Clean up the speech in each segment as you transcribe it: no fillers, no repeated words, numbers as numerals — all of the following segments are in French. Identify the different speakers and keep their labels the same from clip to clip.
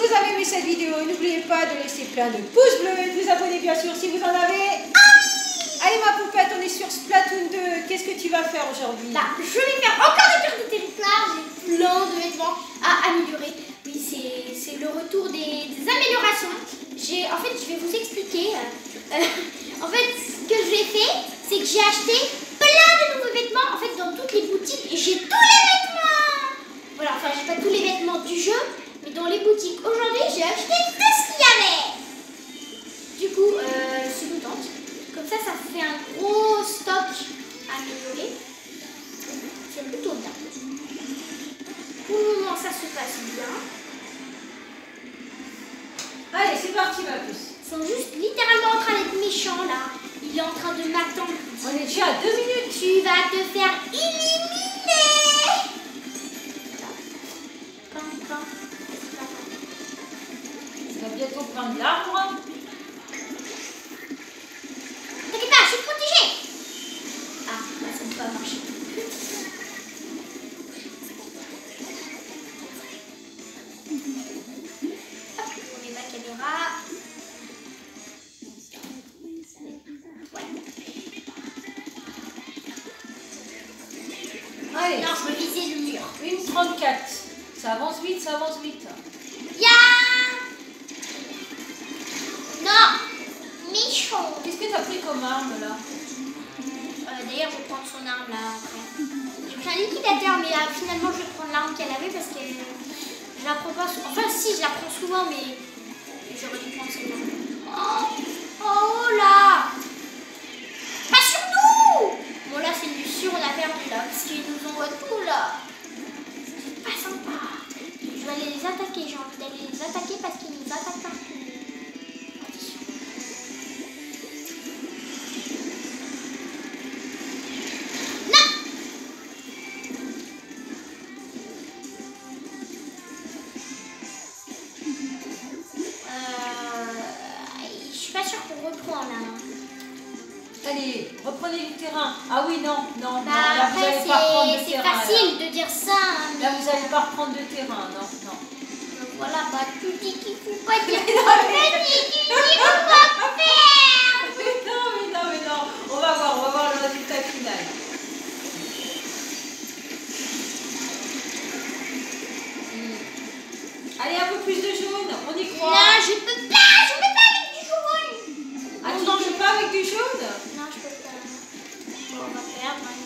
Speaker 1: vous avez aimé cette vidéo, n'oubliez pas de laisser plein de pouces bleus et de vous abonner bien sûr si vous en avez. Allez ma poupette, on est sur Splatoon 2. Qu'est-ce que tu vas faire aujourd'hui?
Speaker 2: Je vais faire encore des tours de territoire. J'ai plein de vêtements à améliorer. Oui, c'est le retour des améliorations. En fait, je vais vous expliquer. En fait, ce que j'ai fait, c'est que j'ai acheté plein de nouveaux vêtements. En fait, dans toutes les boutiques, j'ai tous les vêtements. Voilà, enfin, j'ai pas tous les vêtements du jeu, mais dans les boutiques. Aujourd'hui, j'ai acheté tout ce qu'il y avait. Du coup, c'est contente. Comme ça fait un gros stock à améliorer. C'est plutôt bien. Pour le moment, ça se passe bien.
Speaker 1: Allez, c'est parti ma puce.
Speaker 2: Ils sont juste littéralement en train d'être méchants là. Il est en train de m'attendre.
Speaker 1: On est déjà à 2 minutes.
Speaker 2: Tu vas te faire éliminer.
Speaker 1: Ça va bientôt prendre l'arbre.
Speaker 2: T'inquiète pas, je suis protégée. Ah, là ça ne peut pas marcher. Hop, on met ma caméra.
Speaker 1: Allez.
Speaker 2: Non, je veux viser le mur.
Speaker 1: 1h34. Ça avance vite, ça avance vite.
Speaker 2: Ya. Non. Méchant.
Speaker 1: Qu'est-ce que tu as pris comme arme là?
Speaker 2: D'ailleurs, je vais prendre son arme là après. J'ai pris un liquidateur, mais finalement, je vais prendre l'arme qu'elle avait parce que je la prends pas souvent. Enfin, si, je la prends souvent, mais j'aurais dû prendre celle-là. Oh là! Pas sur nous! Bon, là, c'est du sûr, on a perdu là, parce qu'ils nous envoient tout là. C'est pas sympa. Je vais aller les attaquer, j'ai envie d'aller les attaquer parce qu'ils nous attaquent partout.
Speaker 1: Allez, reprenez du terrain. Ah oui, non, non,
Speaker 2: bah,
Speaker 1: non, là vous n'allez pas reprendre de terrain.
Speaker 2: C'est facile de dire ça. Hein,
Speaker 1: là vous n'allez pas reprendre de terrain, non, non.
Speaker 2: Donc voilà, bah tu dis qu'il ne faut pas dire tu dis qu'il faut pas faire.
Speaker 1: Mais non. On va voir le résultat final. Allez, un peu plus de jaune, on y croit.
Speaker 2: Non, je peux pas avec du jaune.
Speaker 1: Ah, tu ne peux pas avec du jaune?
Speaker 2: Non, je peux pas. Bon, on va perdre. Hein.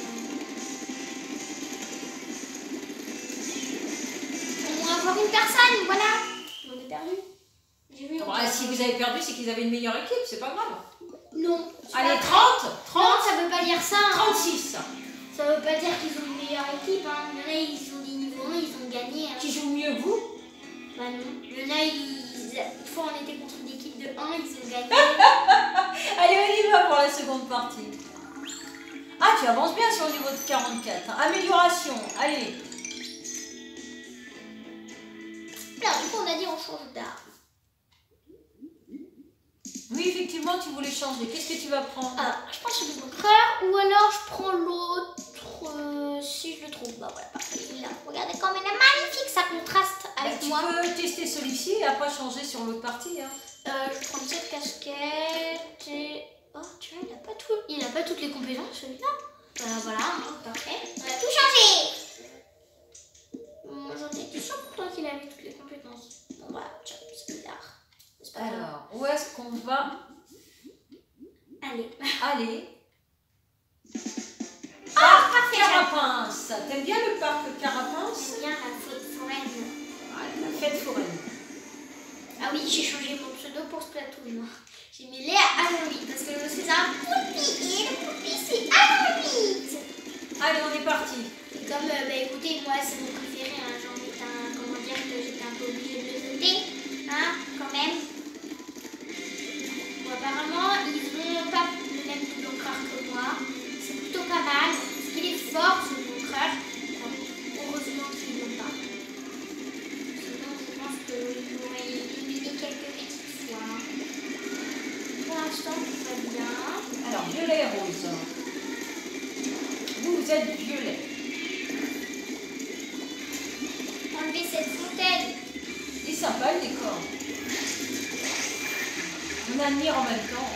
Speaker 2: On va avoir une personne, voilà. On est perdu. J'ai vu.
Speaker 1: Si vous avez perdu, c'est qu'ils avaient une meilleure équipe, c'est pas grave.
Speaker 2: Non.
Speaker 1: Allez, 30.
Speaker 2: Non, ça veut pas dire ça. Hein.
Speaker 1: 36.
Speaker 2: Ça veut pas dire qu'ils ont une meilleure équipe. Hein. Il y en a, ils sont des niveaux 1, ils ont gagné. Hein.
Speaker 1: Qui joue mieux que vous?
Speaker 2: Bah non. Il y en a, une fois on était contre une équipe de 1, ils ont gagné.
Speaker 1: Allez, on y va pour la seconde partie. Ah, tu avances bien sur le niveau de 44. Amélioration, allez.
Speaker 2: Là, du coup, on a dit on change d'arme.
Speaker 1: Oui, effectivement, tu voulais changer. Qu'est-ce que tu vas prendre?
Speaker 2: Alors, je pense le bunker ou alors je prends l'autre si je le trouve. Bah voilà, parfait. Là, regardez comme il est magnifique, ça contraste avec moi.
Speaker 1: Tu peux tester celui-ci et après changer sur l'autre partie. Hein.
Speaker 2: Je vais prendre cette casquette et... Oh, tu vois, il n'a pas toutes les compétences, celui-là. Voilà, parfait. On a tout changé. J'en étais sûre pourtant qu'il avait toutes les compétences. Bon, voilà, tiens, c'est bizarre.
Speaker 1: Alors, où est-ce qu'on va? Allez.
Speaker 2: Ah, parfait.
Speaker 1: Carapace. T'aimes bien le parc Carapace?
Speaker 2: J'aime bien la fête foraine.
Speaker 1: Voilà, la fête foraine.
Speaker 2: Ah oui, j'ai changé mon pseudo pour Splatoon. J'ai mis Léa Anomite parce que c'est un poupie et le poupie c'est Anomite.
Speaker 1: Allez, on est parti.
Speaker 2: Et comme, écoutez, moi c'est mon préféré, hein, j'en ai un, comment dire que j'étais un peu obligée de le noter, hein, quand même. Bon, apparemment, ils n'ont pas le même double-cœur que moi. C'est plutôt pas mal, parce qu'il est fort ce double-cœur. Heureusement qu'ils ne l'ont pas. Sinon, je pense qu'ils m'auraient éliminé quelques petites fois. Pour l'instant, tout va bien.
Speaker 1: Alors, violet et rose. Vous êtes violet.
Speaker 2: Enlever cette fontaine.
Speaker 1: Et sympa le décor. On admire en même temps.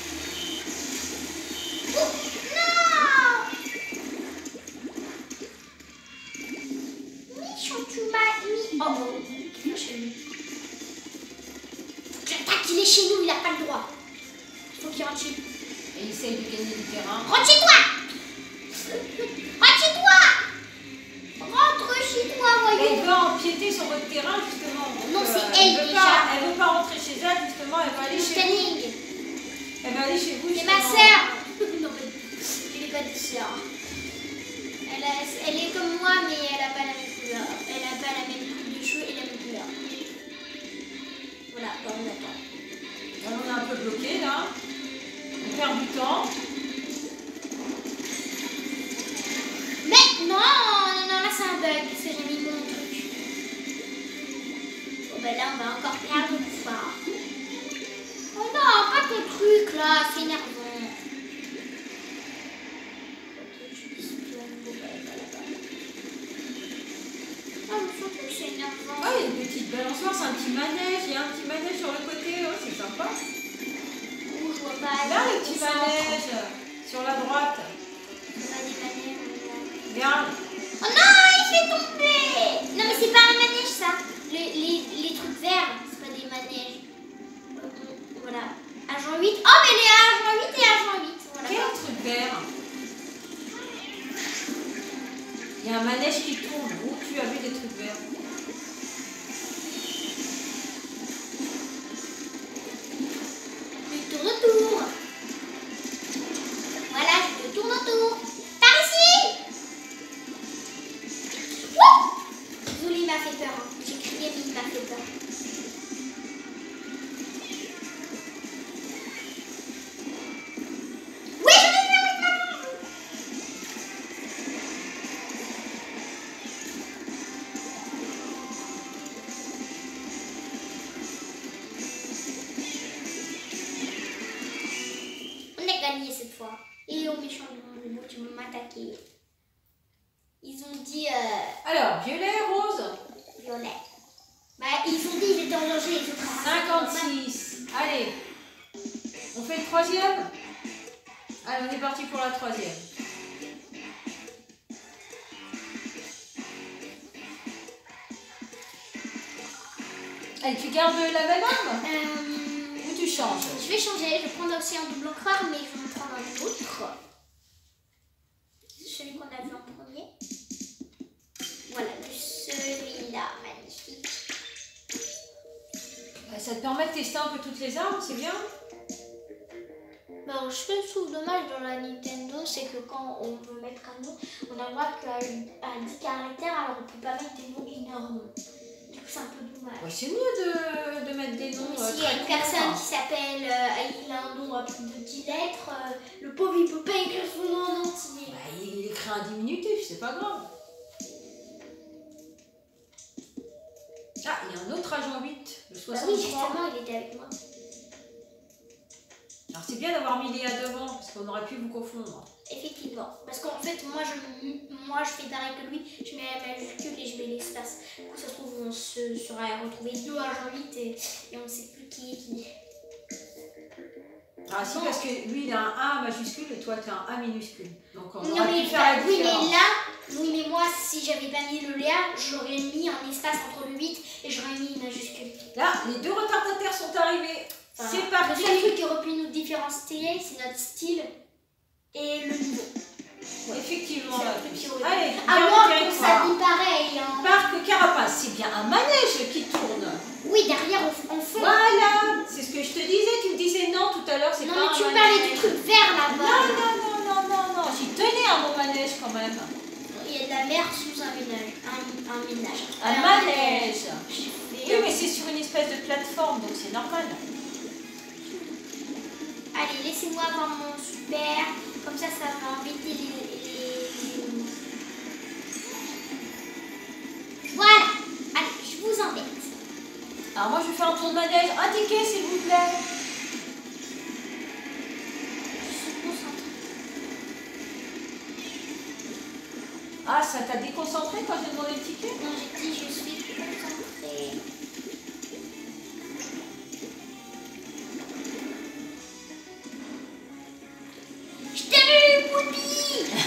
Speaker 2: Oh, non! Michon, tu m'as mis. Oh oh, il est chez nous. J'attaque, il est chez nous, il n'a pas le droit. Il faut qu'il rentre chez lui.
Speaker 1: Et il essaye de gagner du terrain.
Speaker 2: Rentre chez toi! Rentre chez toi! Rentre chez toi, voyons!
Speaker 1: Elle veut empiéter sur votre terrain, justement. Donc,
Speaker 2: Non, c'est elle déjà.
Speaker 1: Elle veut pas rentrer chez elle, justement. Elle va aller chez vous. Elle va aller chez vous.
Speaker 2: C'est ma sœur! Non, mais je n'ai pas de sœur. Elle est comme moi, mais elle n'a pas la même couleur. Elle n'a pas la même coupe de cheveux et la même couleur. Voilà, on attend.
Speaker 1: Alors, on est un peu bloqué là. On perd du temps.
Speaker 2: Mais non, là c'est un bug. C'est j'ai mis mon truc. Bon, ben là, on va encore perdre une fois. Oh non, pas ton truc là, c'est énervant. C'est énervant.
Speaker 1: Ah, il y a une petite balançoire, c'est un petit manège. Il y a un petit manège sur le côté. Oh, c'est sympa.
Speaker 2: Ouh, je vois pas.
Speaker 1: Là, le petit manège sur la droite. Regarde.
Speaker 2: Oh non, il fait tomber. Non, mais c'est pas un manège ça. Les trucs verts, c'est pas des manèges. Voilà. Agent 8. Oh, mais les agent 8 et agent 8. Voilà.
Speaker 1: Quel truc vert? Il y a un manège qui tourne. Où tu as vu des trucs verts?
Speaker 2: Je tourne autour. Voilà, je tourne autour. Par ici. Wouh! Désolé, il m'a fait peur. Hein. J'ai crié, mais il m'a fait peur. Oui, je vais venir avec maman. On a gagné cette fois. Et au méchant du monde, tu m'as attaqué. Ils ont dit
Speaker 1: Alors, violet, rose.
Speaker 2: violet. Bah, ils ont dit ils étaient en danger. Les autres.
Speaker 1: 56. Allez. On fait le troisième? Allez, on est parti pour la troisième. Allez, tu gardes la même arme? Ou tu changes?
Speaker 2: Je vais changer. Je vais prendre aussi un double encreur, mais je vais en prendre un autre. Celui qu'on a vu en premier. Voilà, celui-là, magnifique.
Speaker 1: Ça te permet de tester un peu toutes les armes, c'est bien?
Speaker 2: Alors, ce que je trouve dommage dans la Nintendo, c'est que quand on veut mettre un nom, on a le droit qu'à 10 caractères, alors on peut pas mettre des noms énormes. Du coup, c'est un peu dommage.
Speaker 1: Ouais, c'est mieux de mettre des noms.
Speaker 2: S'il y a une personne qui s'appelle, il a un nom à plus de 10 lettres, le pauvre il peut pas écrire son nom en entier.
Speaker 1: Bah, il écrit un diminutif, c'est pas grave. Ah, il y a un autre agent 8, le
Speaker 2: Bah
Speaker 1: 63.
Speaker 2: oui, justement, il était avec moi.
Speaker 1: Alors c'est bien d'avoir mis Léa devant, parce qu'on aurait pu vous confondre.
Speaker 2: Effectivement. Parce qu'en fait, moi je fais pareil que lui, je mets la majuscule et je mets l'espace. Du coup, ça se trouve, on se serait retrouvé deux agents 8 et on ne sait plus qui est qui.
Speaker 1: Ah si, parce que lui il a un A majuscule et toi tu as un A minuscule. Donc on
Speaker 2: Non,
Speaker 1: aurait
Speaker 2: mais,
Speaker 1: pu faire la
Speaker 2: oui,
Speaker 1: différence.
Speaker 2: mais là, oui, mais moi, si j'avais pas mis le Léa, j'aurais mis un espace entre le 8 et j'aurais mis une majuscule.
Speaker 1: Là, les deux retardataires sont arrivés.
Speaker 2: Enfin,
Speaker 1: C'est parti.
Speaker 2: Le seul truc qui aurait pu nous différencier, c'est notre style et le niveau.
Speaker 1: Ouais, effectivement.
Speaker 2: C'est
Speaker 1: Là.
Speaker 2: un truc qui aurait
Speaker 1: Allez,
Speaker 2: pu. À moins qu'on
Speaker 1: territoire.
Speaker 2: s'habille pareil. Hein.
Speaker 1: Parc Carapace, c'est bien un manège qui tourne.
Speaker 2: Oui, derrière, on fait.
Speaker 1: Voilà, c'est ce que je te disais. Tu me disais non tout à l'heure, c'est
Speaker 2: Non,
Speaker 1: pas
Speaker 2: mais
Speaker 1: un
Speaker 2: tu
Speaker 1: manège.
Speaker 2: parlais du truc vert là-bas.
Speaker 1: Non. J'y tenais à mon manège quand même.
Speaker 2: Il y a de la mer sous un ménage. Un ménage.
Speaker 1: Un manège.
Speaker 2: J'ai
Speaker 1: Oui,
Speaker 2: fait-
Speaker 1: mais c'est sur une espèce de plateforme, donc c'est normal.
Speaker 2: Allez, laissez-moi avoir mon super. Comme ça va embêter les... Voilà. Allez, je vous embête.
Speaker 1: Alors moi je vais faire un tour de manège. Un ticket s'il vous plaît.
Speaker 2: Je suis concentrée.
Speaker 1: Ah, ça t'a déconcentré quand j'ai demandé le ticket?
Speaker 2: Non, j'ai dit je suis concentrée.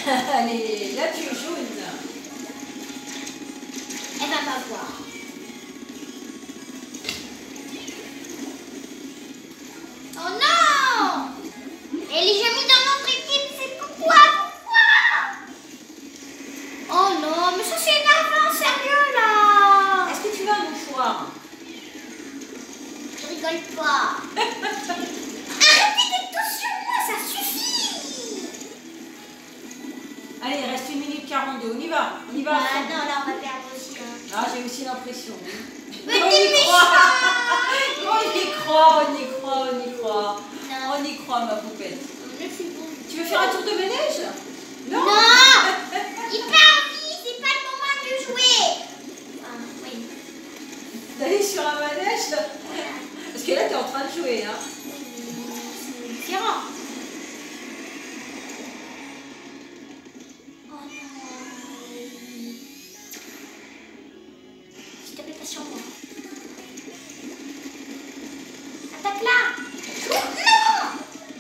Speaker 1: Allez, là tu es jaune.
Speaker 2: Elle va m'avoir. Oh non! Elle est jamais dans notre équipe, c'est pourquoi? Oh non, mais ça c'est énervant, sérieux là!
Speaker 1: Est-ce que tu veux un mouchoir?
Speaker 2: Je rigole pas. Arrêtez d'être tous sur moi, ça suffit!
Speaker 1: Allez, il reste 1 minute 42, on y va, on y va.
Speaker 2: Ah non, là on va perdre aussi. Hein.
Speaker 1: Ah, j'ai aussi l'impression.
Speaker 2: Mais
Speaker 1: On
Speaker 2: t'es
Speaker 1: y croit.
Speaker 2: méchant!
Speaker 1: On y croit, on y croit, on y croit.
Speaker 2: Non.
Speaker 1: On y croit, ma poupette.
Speaker 2: Je suis bon.
Speaker 1: Tu veux faire un tour de manège?
Speaker 2: Non! Il pas envie, c'est pas le moment de jouer! Ah, oui.
Speaker 1: D'aller sur un manège? Parce que là, tu es en train de jouer. Hein.
Speaker 2: C'est différent. Oh non. S'il te plaît, pas sur moi. Attaque là! Non!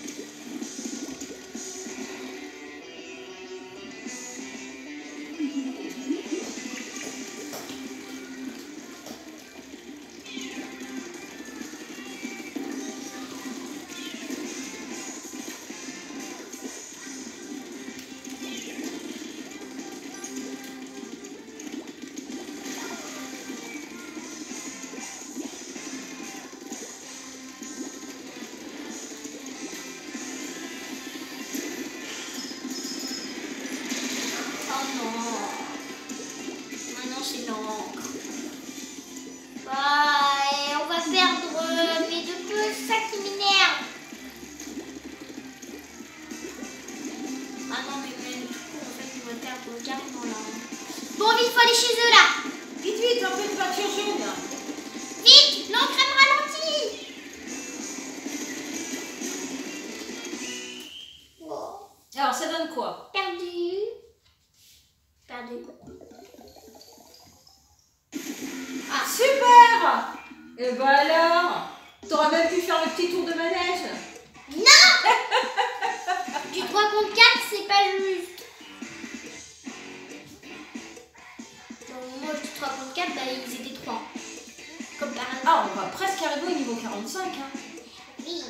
Speaker 2: Oh non. Maintenant c'est l'encre. Ouais, on va perdre, mais de peu, ça qui m'énerve. Ah non, mais même tout coup, en fait, on va perdre carrément là. Bon, vite, il faut aller chez eux là.
Speaker 1: Vite, vite, un peu de peinture jaune.
Speaker 2: Vite, l'encre elle me ralentit. Oh,
Speaker 1: Alors, ça donne quoi?
Speaker 2: perdu. Perdu.
Speaker 1: Ah, super! Et ben alors, t'aurais même pu faire le petit tour de manège.
Speaker 2: Non. Du 3 contre 4, c'est pas juste. Donc, moi, du 3 contre 4, bah, ils étaient 3. Comme par hasard.
Speaker 1: Ah, on va presque arriver au niveau 45. Hein.
Speaker 2: Oui.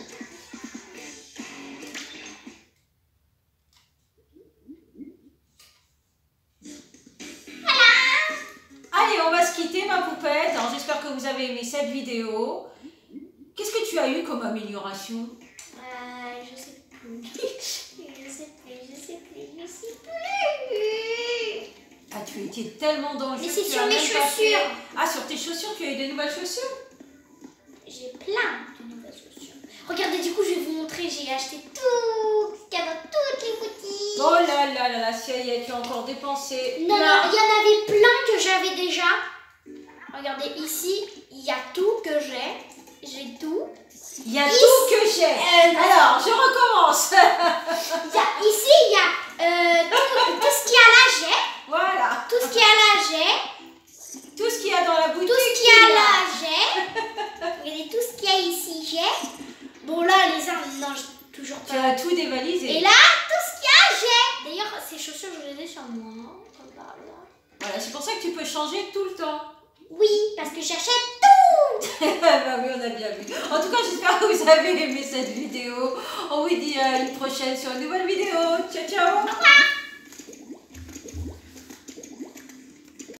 Speaker 1: Allez, on va se quitter, ma poupette. Alors, j'espère que vous avez aimé cette vidéo. Qu'est-ce que tu as eu comme amélioration?
Speaker 2: Je sais plus. Je sais plus.
Speaker 1: Ah, tu étais tellement dans le jeu.
Speaker 2: Mais c'est
Speaker 1: que tu
Speaker 2: sur
Speaker 1: as
Speaker 2: mes
Speaker 1: même pas fait-
Speaker 2: chaussures.
Speaker 1: Ah, sur tes chaussures, tu as eu des nouvelles chaussures?
Speaker 2: J'ai plein de nouvelles chaussures. Regardez, du coup, je vais vous montrer. J'ai acheté tout ce qu'il y a dans toutes les boutiques.
Speaker 1: Oh là là là là, ça y est, tu as encore dépensé.
Speaker 2: Non,
Speaker 1: plein.
Speaker 2: non, il y en avait plein que j'avais déjà. Regardez, ici, il y a tout que j'ai. J'ai tout.
Speaker 1: Il y a tout que j'ai. Alors, je recommence.
Speaker 2: Ici, il y a tout ce qu'il y a là, j'ai.
Speaker 1: Voilà.
Speaker 2: Tout ce qu'il y a là, j'ai.
Speaker 1: Tout ce qu'il y a dans la boutique.
Speaker 2: Tout ce qu'il y a là, j'ai. Regardez, tout ce qu'il y a ici, j'ai. Bon, là, les armes, non, j'ai toujours
Speaker 1: Tu
Speaker 2: pas.
Speaker 1: as tout dévalisé.
Speaker 2: Et là, tout ce qu'il y a, j'ai. D'ailleurs, ces chaussures, je les ai sur moi. Hein, comme par hasard.
Speaker 1: Voilà, c'est pour ça que tu peux changer tout le temps.
Speaker 2: Oui, parce que j'achète tout.
Speaker 1: Bah oui, on a bien vu. En tout cas, j'espère que vous avez aimé cette vidéo. On vous dit à une prochaine sur une nouvelle vidéo. Ciao, ciao.